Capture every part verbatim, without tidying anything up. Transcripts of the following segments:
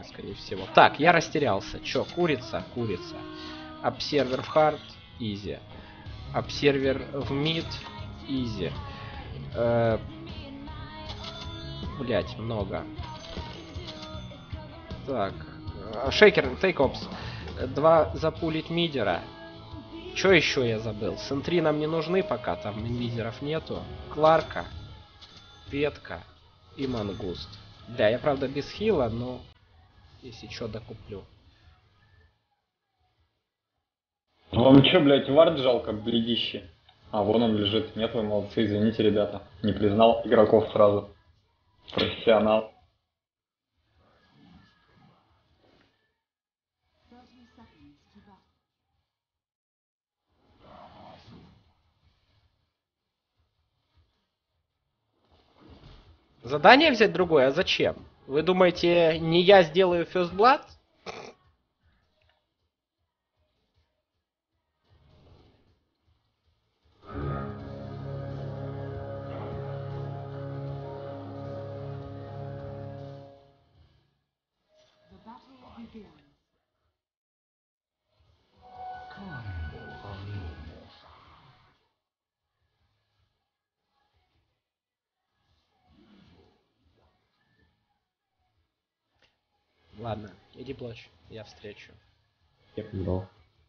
скорее всего. Так, я растерялся. Чё, курица? Курица. Обсервер в хард, изи. Обсервер в мид, изи. Э, блять, много. Так. Шейкер, тейкопс. Два запулить мидера. Чё еще я забыл? Сентри нам не нужны пока, там инвизеров нету. Кларка. Петка. И мангуст. Да, я правда без хила, но если что, докуплю. Вам чё, блядь, вард жалко, блядище? А, вон он лежит. Нет, вы молодцы, извините, ребята. Не признал игроков сразу. Профессионал. Задание взять другое? А зачем? Вы думаете, не я сделаю First Blood? Ладно, иди плачь, я встречу. Я понимал.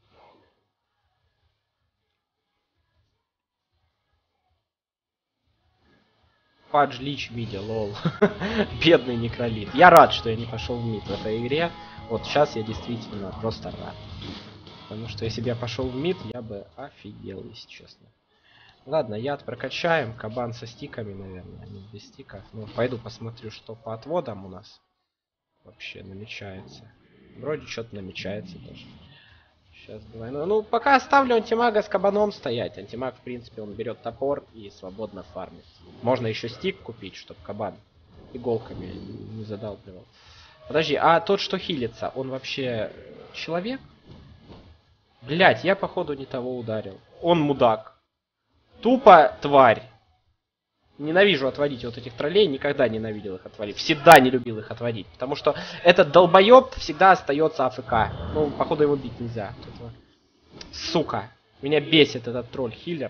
Фадж Лич в миде, лол. Бедный некролит. Я рад, что я не пошел в мид в этой игре. Вот сейчас я действительно просто рад. Потому что если бы я пошел в мид, я бы офигел, если честно. Ладно, яд прокачаем. Кабан со стиками, наверное, а не без стиков. Ну, пойду посмотрю, что по отводам у нас вообще намечается. Вроде что-то намечается даже. Сейчас двойной. Ну, пока оставлю антимага с кабаном стоять. Антимаг, в принципе, он берет топор и свободно фармит. Можно еще стик купить, чтобы кабан иголками не задалбливал. Подожди, а тот, что хилится, он вообще человек? Блять, я походу не того ударил. Он мудак. Тупо тварь. Ненавижу отводить вот этих троллей, никогда ненавидел их отводить. Всегда не любил их отводить. Потому что этот долбоеб всегда остается АФК. Ну, походу его бить нельзя. Сука. Меня бесит этот тролль-хиллер.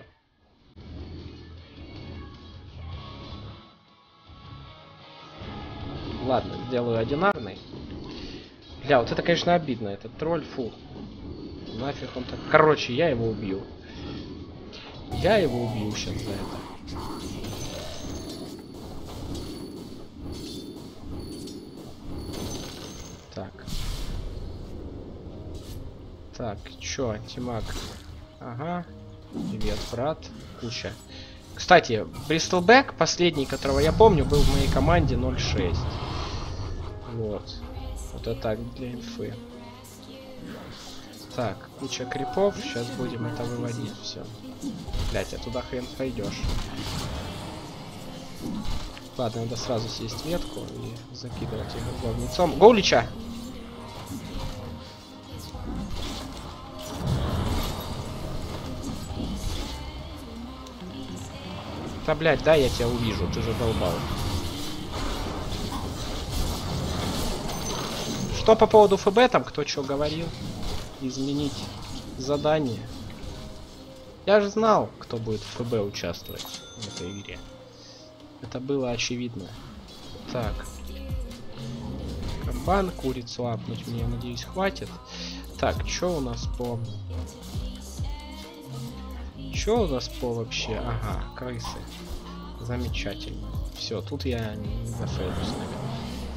Ладно, сделаю одинарный. Бля, вот это, конечно, обидно. Этот тролль, фу. Нафиг он так. Короче, я его убью. Я его убью сейчас за это. Так. Так, чё, антимаг? Ага. Привет, брат. Куча. Кстати, Бристлбэк, последний, которого я помню, был в моей команде ноль шесть. Вот. Вот это так для инфы. Так, куча крипов. Сейчас будем это выводить все. Блять, а туда хрен пойдешь. Ладно, надо сразу съесть ветку и закидывать его говнецом. Гоулича! Да, блядь, да, я тебя увижу, ты же долбал. Что по поводу ФБ там, кто что говорил? Изменить задание. Я же знал, кто будет в ФБ участвовать в этой игре. Это было очевидно. Так. Кабан, курицу апнуть мне, надеюсь, хватит. Так, что у нас по... Что у нас по вообще? Ага, крысы. Замечательно. Все, тут я не зафейлюсь, наверное.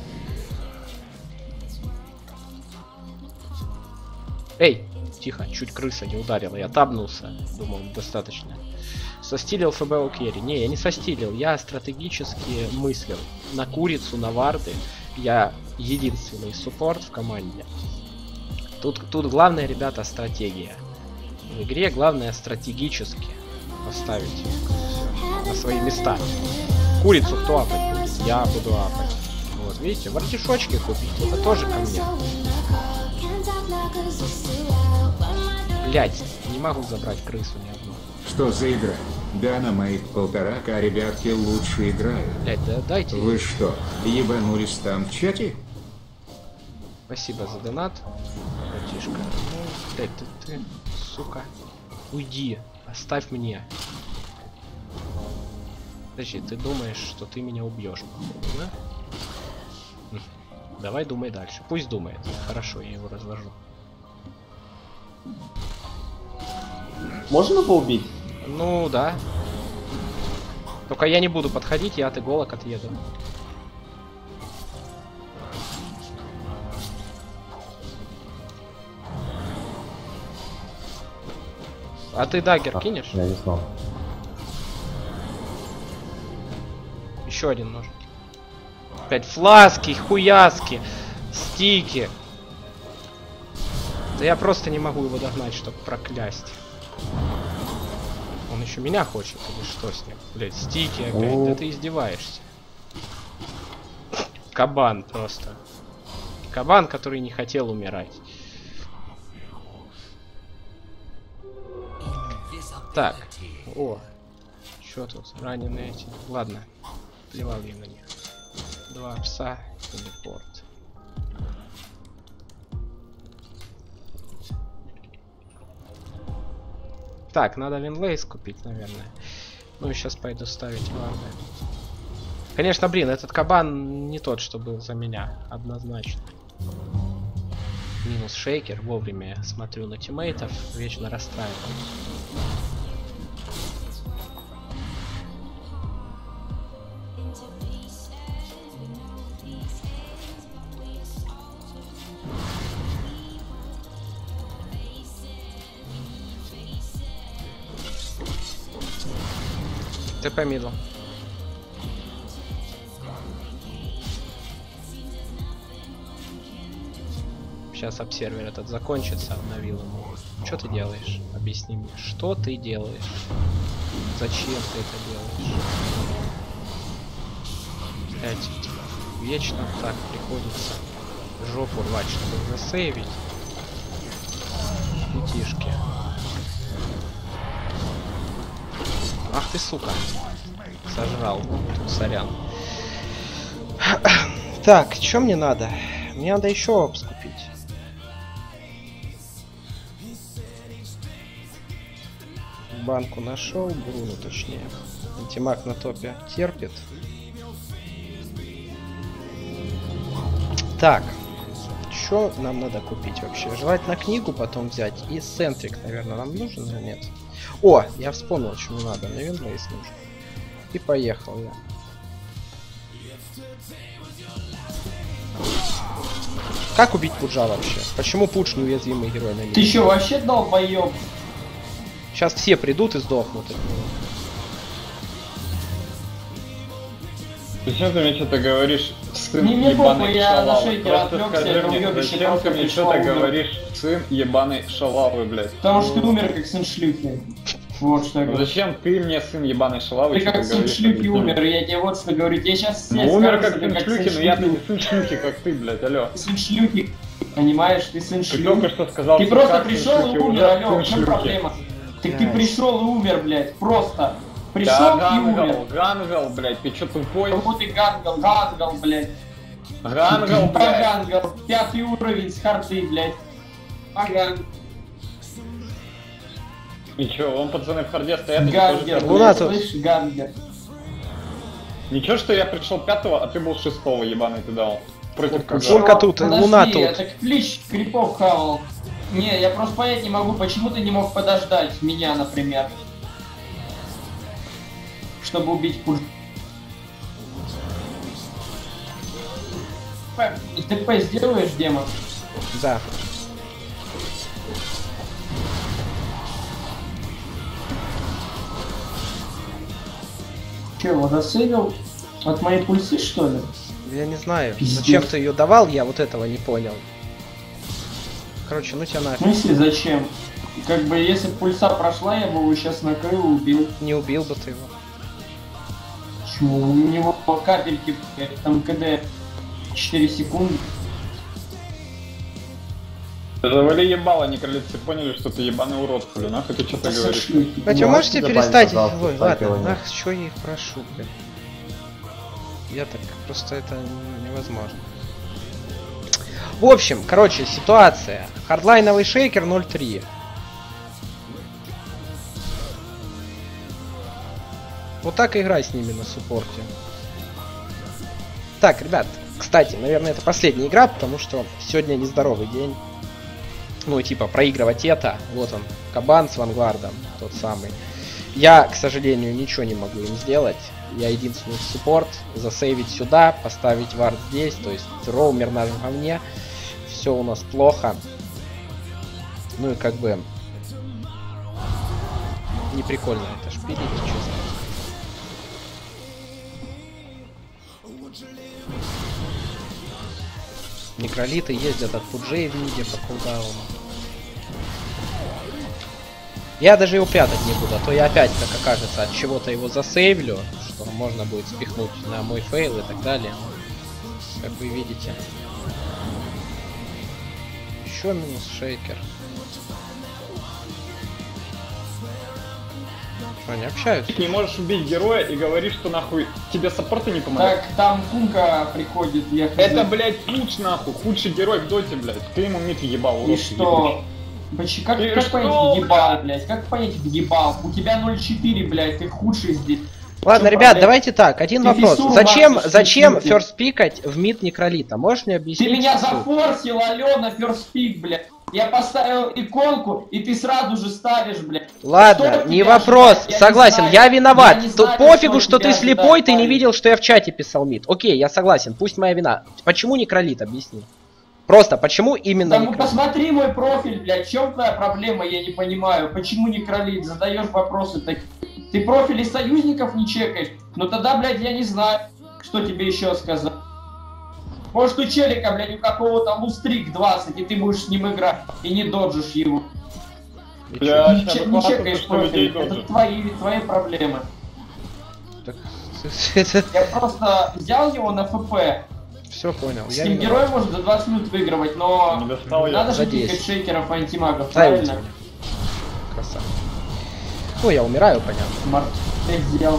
Эй! Тихо, чуть крыса не ударила, я табнулся. Думал, достаточно. Состилил ФБ у керри. Не, я не состилил, я стратегически мыслил. На курицу, на варды. Я единственный суппорт в команде. Тут, тут главное, ребята, стратегия. В игре главное стратегически поставить на свои места. Курицу кто апать будет? Я буду апать. Вот, видите, вартишочки купить. Это тоже ко мне. Блять, не могу забрать крысу ни одну. Что за игра? Да, на моих полтора ка ребятки лучше играют. Блять, да дайте. Вы что, ебанулись там в чате? Спасибо за донат, братишка. Ну, блядь, ты, ты, сука. Уйди, оставь мне. Подожди, ты думаешь, что ты меня убьешь, походу, да? Хм. Давай думай дальше. Пусть думает. Хорошо, я его развожу. Можно его убить? Ну, да. Только я не буду подходить, я от иголок отъеду. А ты дагер А, кинешь? Я не знал. Еще один нужен. Опять фласки, хуяски, стики. Да я просто не могу его догнать, чтобы проклясть. Он еще меня хочет, или что с ним? Блять, стики опять, О. да ты издеваешься. Кабан просто. Кабан, который не хотел умирать. Так, о, что тут, раненые эти. Ладно, плевал я на них. Два пса, телепорт. Так, надо винлейс купить, наверное. Ну и сейчас пойду ставить варды. Конечно, блин, этот кабан не тот, что был за меня, однозначно. Минус шейкер, вовремя я смотрю на тиммейтов, вечно расстраиваюсь. ТП мидл. Сейчас обсервер этот закончится, обновил ему. Что ты делаешь? Объясни мне. Что ты делаешь? Зачем ты это делаешь? Блять, вечно так приходится жопу рвать, чтобы засейвить. Детишки. Ах ты, сука. Сожрал. Сорян. Так, что мне надо? Мне надо еще опс купить. Банку нашел, Бруно точнее. Антимаг на топе терпит. Так, что нам надо купить вообще? Желательно книгу потом взять. И Сентрик, наверное, нам нужен или нет? О, я вспомнил, что мне надо. Мне винлейс нужен. И поехал я. Как убить Пуджа вообще? Почему Пудж неуязвимый герой на Ты чё, вообще долбоёб? Сейчас все придут и сдохнут от него. Зачем ты мне что-то говоришь, сын Не, мне ебаный похуй, я на шалавы? шейкера Просто отвлекся, скажи это мне, уёбище зачем просто ты мне пришло, что-то умер. говоришь, сын ебаный шалавы, блядь? Потому что ты умер как сын шлюхи. Вот что я Ну говорю. зачем ты мне, сын ебаной шалавы, Ты что-то как сын говоришь? шлюхи объясни умер, мне. я тебе вот что говорю. Тебе сейчас все Ну, умер скажут, как что сын ты шлюхи, но я-то не шлюхи. сын шлюхи, как ты, блядь, алё. Ты сын шлюхи, понимаешь? Ты сын Ты только шлюхи. что сказал, Ты что просто как сын пришел шлюхи и умер, умер, алё, сын в чем шлюхи. проблема? Так ты пришел и умер, блядь, просто. Да, Пришел и гангал, умер. гангал, блядь, ты чё тупой? Вот и гангал, гангал, блядь. Гангал, блядь. Гангал, пятый уровень с харты, блядь. Аган. И чё, вон пацаны в харде стоят, они тоже Гангер, пятого. Луна блядь, тут. слышь, гангер. Ничего, что я пришел пятого, а ты был шестого, ебаный ты дал. Против кого? Сколько тут? Подожди, Луна я тут. так клич крипов хавал. Не, я просто понять не могу, почему ты не мог подождать меня, например. Чтобы убить пуль. ТП сделаешь, демон? Да. Че, его засейвил? От моей пульсы, что ли? Я не знаю. Пиздец. Зачем ты ее давал, я вот этого не понял. Короче, ну тебя В нафиг. смысле, зачем? Как бы, если б пульса прошла, я бы его сейчас накрыл и убил. Не убил бы ты его. Чего? У него капельки, блядь, там КД четыре секунды. Завали ебало, некролицы поняли, что ты ебаный урод, хули, нахуй ты что-то Это говоришь. шлюхи. Кстати, вы Ну, можете добавить, перестать? пожалуйста, Ой, ставь ладно, его, нет. ах, что я их прошу, блин. Я так, просто это невозможно. В общем, короче, ситуация. Хардлайновый шейкер ноль три. Вот так и играй с ними на суппорте. Так, ребят, кстати, наверное, это последняя игра, потому что сегодня нездоровый день. Ну, типа, проигрывать это. Вот он, кабан с вангвардом, тот самый. Я, к сожалению, ничего не могу им сделать. Я единственный суппорт. Засейвить сюда, поставить вард здесь. То есть роумер наш во мне. Все у нас плохо. Ну и как бы... Не прикольно это шпилить, честно. Некролиты ездят от пуджей в миде по кулдауну. Я даже его прятать не буду, а то я опять, как окажется, от чего-то его засейвлю, что можно будет спихнуть на мой фейл и так далее. Как вы видите. Еще минус шейкер. Что, не общаются? Ты не можешь убить героя и говоришь, что нахуй тебе саппорты не помогают. Так, там Кунка приходит, я хз. Это, блядь, пуч нахуй, худший герой в доте, блядь. Ты ему мид ебал, И что? Почему? Как, И как что, понять въебал, блядь? блядь? Как понять въебал? У тебя ноль четыре, блядь, ты худший здесь. Ладно, Чё ребят, проблема? давайте так, один Ты вопрос. фиссуру Зачем, мастишь, зачем фиссуру. ферст пикать в мид некролита? Можешь мне объяснить? Ты меня суть? зафорсил, Алена, перспик, блядь. Я поставил иконку, и ты сразу же ставишь, блядь. Ладно, Что не тебя вопрос, ожидает? Я согласен, не знаю. я виноват. Я не Тут знаю, пофигу, что что ты тебя слепой, ты не ожидает. видел, что я в чате писал мид. Окей, я согласен, пусть моя вина. Почему некролит, объясни. Просто, почему именно Да ну некролит? посмотри мой профиль, блядь, в чем твоя проблема, я не понимаю. Почему не кролит? Задаешь вопросы такие. Ты профили союзников не чекаешь? Ну тогда, блядь, я не знаю, что тебе еще сказать. Может, у челика, блядь, у какого-то лустрик двадцать, и ты будешь с ним играть, и не доджишь его. Бля, Не, сейчас че- не классно, чекаешь что людей профиль, это должен. твои, твои проблемы. Это... Я просто взял его на ФП. Все понял. С Я ним виноват. герой может за двадцать минут выигрывать, но Не достал я. надо же За десять. пикать шейкеров и антимагов, Ставите правильно? мне. Красава. Ну, я умираю, понятно. Март пять сделал.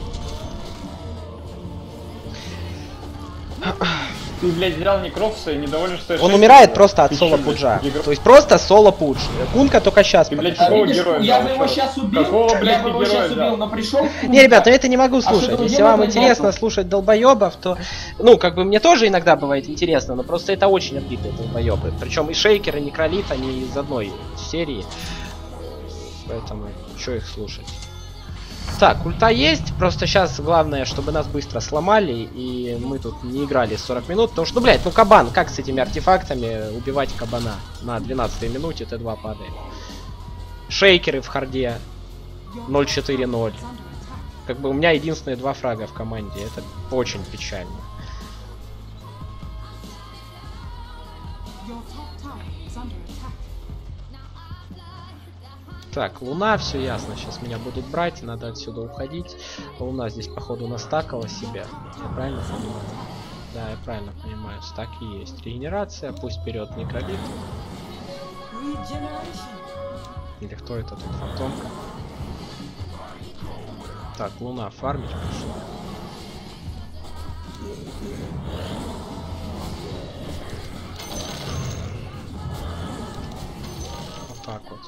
Ты, блядь, взял Некрофса и недоволен, что я Он шейкер, умирает блядь. просто от Ты соло чё, блядь, пуджа. игр- То есть просто соло пудж. Кунка только сейчас. Ты, блядь, А какого видишь, героя я взял? бы его Чё? сейчас убил, Какого, я блядь, бы его ты героя сейчас убил, взял? но пришел. Не, ребята, это не могу А что слушать. ты Если делал вам на интересно доту? слушать долбоебов, то... Ну, как бы мне тоже иногда бывает интересно, но просто это очень отбитые долбоебы. Причем и Шейкер, и Некролит, они из одной серии. Поэтому, что их слушать? Так, ульта есть, просто сейчас главное, чтобы нас быстро сломали, и мы тут не играли сорок минут, потому что, ну, блядь, ну кабан, как с этими артефактами убивать кабана на двенадцатой минуте, Т два падает. Шейкеры в харде ноль четыре ноль. Как бы у меня единственные два фрага в команде, это очень печально. Так, Луна, все ясно, сейчас меня будут брать, надо отсюда уходить. Луна здесь, походу, настакала себе. Я правильно понимаю? Да, я правильно понимаю, стаки есть. Регенерация, пусть вперед Некролит. Или кто это тут, фантомка? Так, Луна фармить пошла. Вот так вот.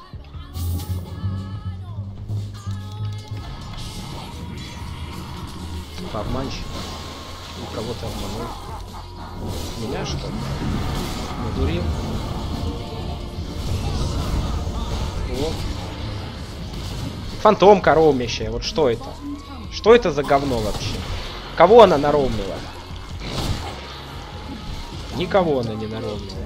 Обманщик. У кого-то обманул. Меня что ли? Надурил. О. Фантомка роумящая. Вот что это? Что это за говно вообще? Кого она наромила? Никого она не наромила.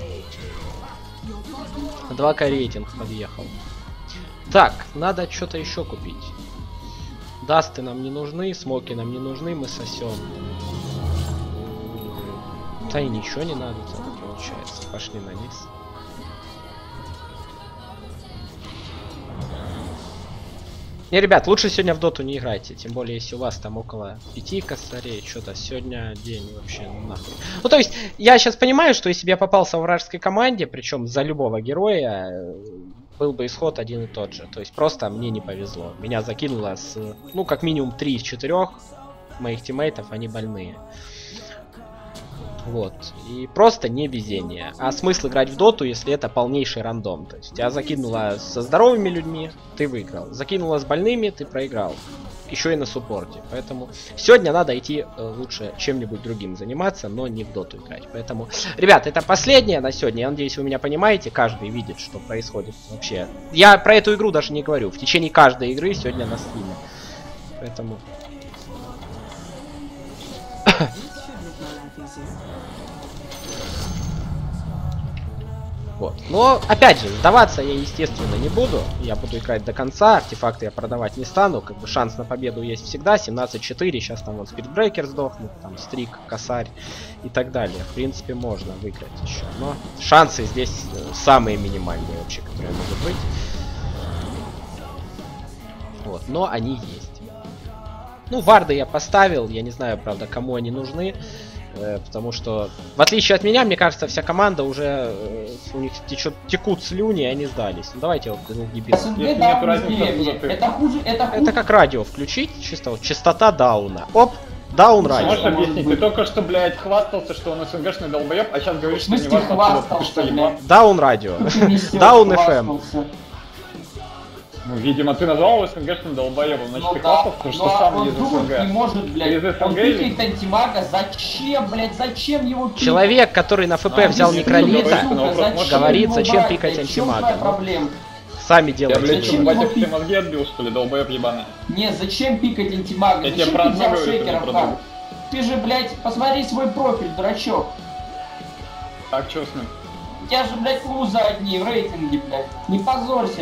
два ка рейтинг подъехал. Так, надо что-то еще купить. Дасты нам не нужны, смоки нам не нужны, мы сосем. Да и ничего не надо тогда получается. Пошли на низ. Не, ребят, лучше сегодня в доту не играйте. Тем более, если у вас там около пяти косарей, что-то сегодня день вообще нахуй. Ну, то есть, я сейчас понимаю, что если бы я попался в вражеской команде, причем за любого героя, был бы исход один и тот же. То есть, просто мне не повезло. Меня закинуло с, ну, как минимум три из четырёх моих тиммейтов, они больные. Вот. И просто не везение. А смысл играть в доту, если это полнейший рандом. То есть тебя закинуло со здоровыми людьми, ты выиграл. Закинуло с больными, ты проиграл. Еще и на суппорте. Поэтому сегодня надо идти э, лучше чем-нибудь другим заниматься, но не в доту играть. Поэтому, ребят, это последнее на сегодня. Я надеюсь, вы меня понимаете. Каждый видит, что происходит вообще. Я про эту игру даже не говорю. В течение каждой игры сегодня на стриме. Поэтому... Вот. Но, опять же, сдаваться я, естественно, не буду. Я буду играть до конца. Артефакты я продавать не стану. Как бы шанс на победу есть всегда. семнадцать четыре. Сейчас там вот Спиритбрейкер сдохнет. Там Стрик, Косарь и так далее. В принципе, можно выиграть еще. Но шансы здесь самые минимальные вообще, которые могут быть. Вот. Но они есть. Ну, варды я поставил. Я не знаю, правда, кому они нужны. Потому что, в отличие от меня, мне кажется, вся команда уже э, у них течет, текут слюни, и они сдались. Ну давайте вот дебил. Это хуже, это хуже. Это как радио включить, чисто вот частота дауна. Оп, даун радио. Можешь объяснить? Ты только что, блядь, хвастался, что он СНГшный долбоеб, а сейчас говоришь, что не важно, откуда ты что ебал. Даун радио. Даун эф эм. Ну, видимо, ты назвал его СНГшным долбоебом, значит, ну, ты хвастался, да, что ну, сам он из думает, СНГ. не может, блядь, Из СНГ он или... пикает антимага, зачем, блядь, зачем его пикать? Человек, который на ФП а, взял Некролита, говорит, зачем брать, пикать блядь, антимага. Ну, сами Я, делайте. блядь, Зачем батя его все пик- мозги отбил, что ли, долбоеб ебаный? Не, зачем пикать антимага? Я тебе Зачем про ты одно взял говорю, ты шейкера мне в про хаб? другое. Ты же, блядь, посмотри свой профиль, дурачок. Так, чё с ним? У тебя же, блядь, лузы одни в рейтинге, блядь. Не позорься.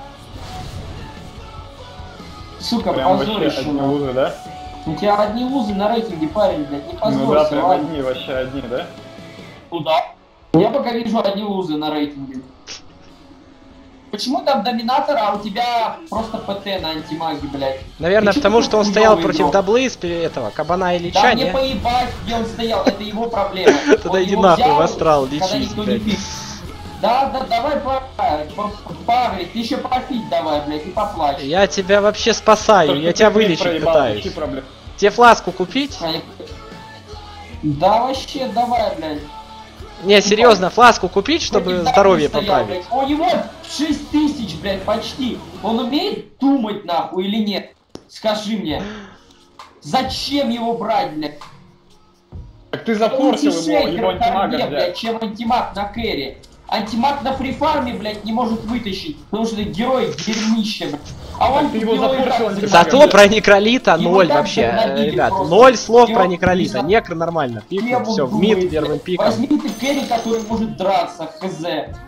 Сука, Прям позорище. вообще одни нахуй. лузы, да? У тебя одни лузы на рейтинге, парень, блядь, не позорься. Ну да, прям ладно? одни, вообще одни, да? Куда? Я пока вижу одни лузы на рейтинге. Почему там доминатор, а у тебя просто ПТ на антимаге, блядь? Наверное, Ты потому чё что он такой стоял хуёвый против игрок? даблы из этого, Кабана и Да Лича, мне не? поебать, где он стоял, это его проблема. Тогда Он иди его нахуй взял, в астрал, когда лечись, никто не блядь. пик. Да, да, давай погреть, ты еще попить давай, блядь, и поплачь. Я тебя вообще спасаю, То, я что тебя ты, блядь, вылечить проебал, пытаюсь. какие проблемы? Тебе фласку купить? А я- Да вообще, давай, блядь. Не, серьезно, фласку купить, чтобы Против здоровье Дарвина стоял, поправить. блядь. У него шесть тысяч, блядь, почти. Он умеет думать, нахуй, или нет? Скажи мне. Зачем его брать, блядь? Так ты запортил Лучше его, шейкер его в торге, антимага взять. блядь, чем антимаг на кэри. Антимаг на фрифарме, блядь, не может вытащить, потому что это герой дерьмище, блядь. А он ты его его и запортил так антимагом. забирает. Зато про Некролита Его ноль так вообще, загнобили э, ребят. просто. Ноль слов Его про не Некролита. знаю. Некр нормально. Пикнул, Кем он все, в думает, мид первым блядь? пиком. Возьми ты кэри, который может драться, хз.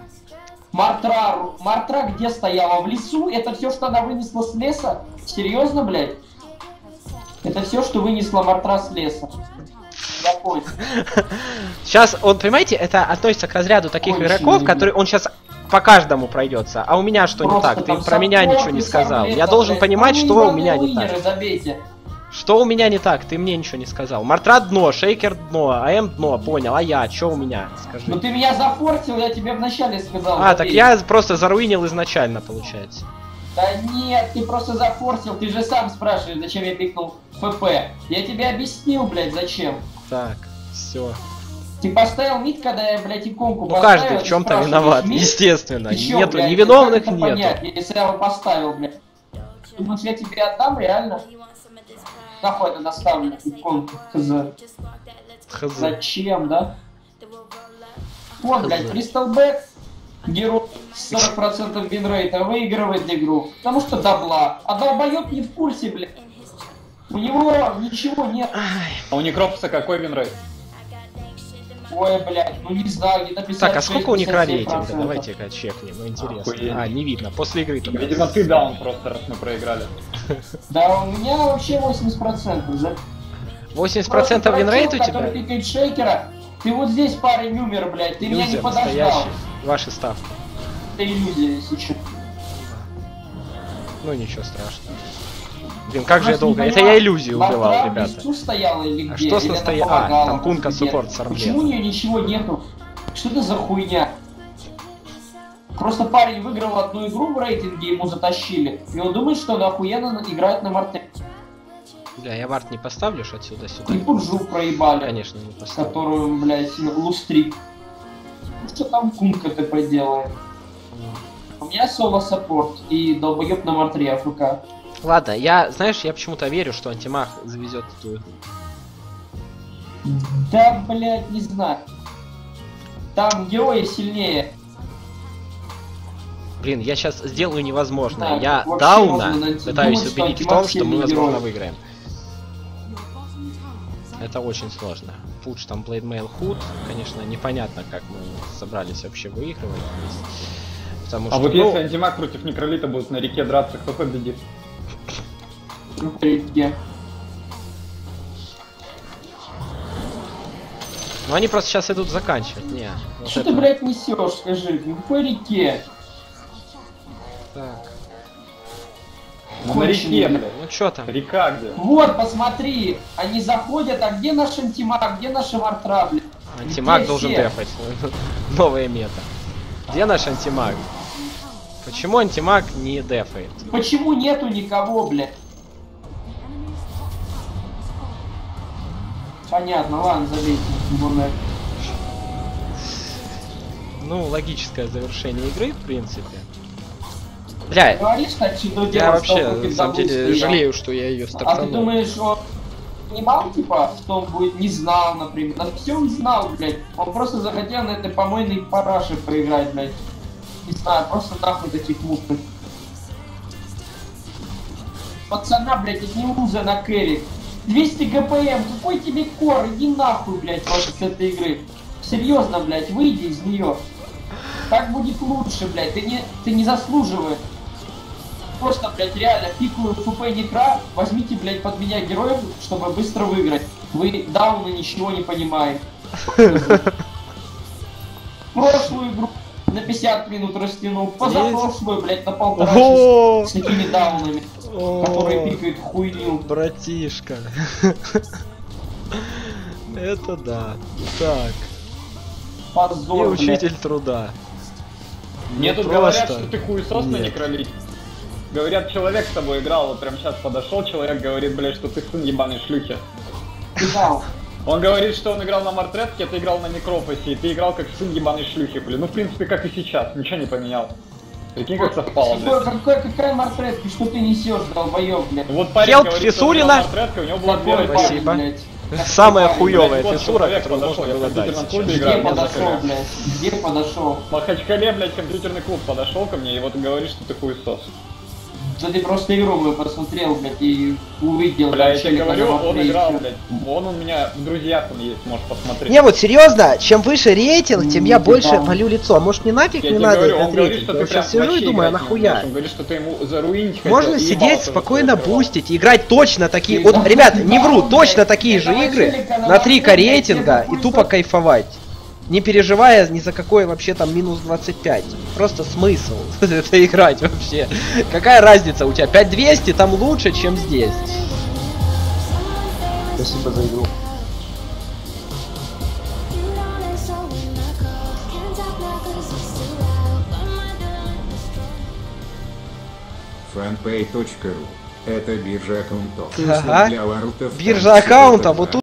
Мартра, Мартра где стояла? В лесу? Это все, что она вынесла с леса? Серьезно, блядь? Это все, что вынесла Мартра с леса. Я понял. Сейчас, он, понимаете, это относится к разряду таких Очень игроков, не которые он сейчас по каждому пройдется. А у меня что не Просто так? Ты там про меня саппорт, ничего не сам, сказал. блядь, Я там, должен блядь, понимать, ну, что у ебаные меня не уинеры, так. забейте. Что у меня не так? Ты мне ничего не сказал. Мартра дно, Шейкер дно, АМ дно, понял. А я, что у меня? Скажи. Ну ты меня запортил, я тебе вначале сказал. А, так забей. я просто заруинил изначально, получается. Да нет, ты просто зафорсил, ты же сам спрашиваешь, зачем я пикнул ФП. Я тебе объяснил, блядь, зачем. Так, все. Ты поставил мид, когда я, блядь, иконку Ну поставил, каждый в ты чем-то спрашиваешь, виноват, мид? естественно. Ты чё, Нету блядь, невиновных, как это нету. понять, если я его поставил, блядь? Думаешь, я тебе отдам, реально? Нахуй это доставлю, иконку, хз. Хз. Зачем, да? Вот, блядь, Кристалбэк, герой с сорок процентов винрейта, выигрывает игру. Потому что дабла. А долбоёб не в курсе, блядь. У него ничего нет. А у Некропуса какой винрейт? Ой, блядь, ну не знаю, где написать. Так, а сколько у Некра рейтинга? процентов. Давайте-ка чекнем, ну интересно. Охуеть. А, не видно, после игры только. Видимо, ты даун просто, раз мы проиграли. Да, у меня вообще восемьдесят процентов. За... восемьдесят процентов Просто винрейт у дурачок, который тебя? пикает шейкера. Ты вот здесь парень умер, блядь, ты меня не Иллюзия подождал. настоящая. Ваши ставки. Это иллюзия сейчас. Ну ничего страшного. Блин, как же я Просто не долго. Это понимаю, я иллюзию Мартра убивал, в ребята. лесу стояла или А где? что с Или она настоя- а, помогала там Кунка тебе? суппорт с армлетом. Почему у нее ничего нету? Что это за хуйня? Просто парень выиграл одну игру в рейтинге, ему затащили. И он думает, что он охуенно играет на Марте. Бля, я вард не поставлю ж отсюда сюда. И Пуджу проебали, Конечно, не поставлю. которую, блядь, лустрик. Ну что там кунка ты поделаешь? У меня соло-саппорт и долбоёб на мартре АФК. Ладно, я, знаешь, я почему-то верю, что антимаг завезет эту игру. Да, блядь, не знаю. Там герои сильнее. Блин, я сейчас сделаю невозможное. Да, я вообще Дауна можно найти. пытаюсь Думать, что убедить в Антимаг том, что мы, сильный возможно, герой. выиграем. Это очень сложно. Пудж там Blade Mail Hood. Конечно, непонятно, как мы собрались вообще выигрывать. Потому А что, вот ну, если антимаг против некролита будут на реке драться, кто победит? Ну, по реке. ну, они просто сейчас идут заканчивать. Не. вот Что это- ты, блядь, несешь, скажи? В какой реке? Так. Ну, на Конченый, реке, блядь. блядь. Ну что там? Река где? Вот, посмотри, они заходят, а где наш антимаг, где наша мартра, блядь? Антимаг Где должен все? дефать. Новая мета. Где наш антимаг? Почему антимаг не дефает? Почему нету никого, блядь? Понятно, ладно, забейте. Бурная. Ну, логическое завершение игры, в принципе. Бля, Говоришь, так, что я дело вообще, столько на самом деле, пиздабуль стоял. жалею, что я ее А ты стартанул. думаешь, он понимал, типа, что он будет, не знал, например? Да все он знал, блядь. Он просто захотел на этой помойной параше поиграть, блядь. Не знаю, просто нахуй таких мутных. Пацана, блядь, от него за на кэрри. двести ГПМ, какой тебе кор? Иди нахуй, блядь, вообще с этой игры. Серьезно, блядь, выйди из нее. Так будет лучше, блядь, ты не, ты не заслуживаешь. Просто, блядь, реально, пикую ФП Некра, возьмите, блядь, под меня героев, чтобы быстро выиграть. Вы дауна ничего не понимаете. Прошлую игру на пятьдесят минут растянул, позапрошлую, блядь, на полтора О, часа с такими даунами, которые о, пикают хуйню. братишка. Это да. Так. И Позор, блядь. учитель труда. Мне Ну, тут говорят, просто что ты хуесос на нет. некролите. Говорят, человек с тобой играл, вот прям сейчас подошел человек, говорит, блядь, что ты сын ебаной шлюхи. Ты дал. Он говорит, что он играл на Мартретке, ты играл на Некрофосе, и ты играл как сын ебаной шлюхи, блин. Ну, в принципе, как и сейчас, ничего не поменял. Прикинь, как совпало, Какой, блядь. какой, какая мартретка, что ты несешь, долбоёб, блядь? Вот парень Хелп говорит, что он Фисурина. играл на Мартретке, у него была Какой две парень, Спасибо. блядь? Самая Какой хуёвая Блядь, вот фиссура, человек которую подошел, можно я было в дать компьютерном сейчас. клубе Где играю, я подошел, закрыл. блядь? Где подошел? В Махачкале, блядь, компьютерный клуб подошел ко мне и вот говорит, что ты хуесос. Да ты просто игру мою посмотрел, блядь, и увидел. Бля, там я тебе челика говорю, на он мартре, и играл, всё. блядь. Он у меня в друзьях там есть, можешь посмотреть. Не, вот серьезно, чем выше рейтинг, тем я Ну, больше да. валю лицо. А может, мне нафиг Я не тебе надо говорю, он этот говорит, рейтинг? что Я ты сейчас прям сижу и вообще думаю, а играть не умеешь. нахуя? Он говорит, что ты ему заруинить хотел, Можно и сидеть ебало спокойно тоже бустить и играть точно такие... Ты Вот, нахуй ребят, не вру, дал, точно блядь. такие же Этого игры челика на на три ка мартре, блядь, рейтинга тебе и тупо хуесос. кайфовать. Не переживая ни за какой вообще там минус двадцать пять. Просто смысл это играть вообще. Какая разница у тебя? пять двести там лучше, чем здесь. Спасибо за игру. фанпэй точка ру. Это биржа аккаунтов. Ага. Для варутов Биржа там всё аккаунта, это вот тут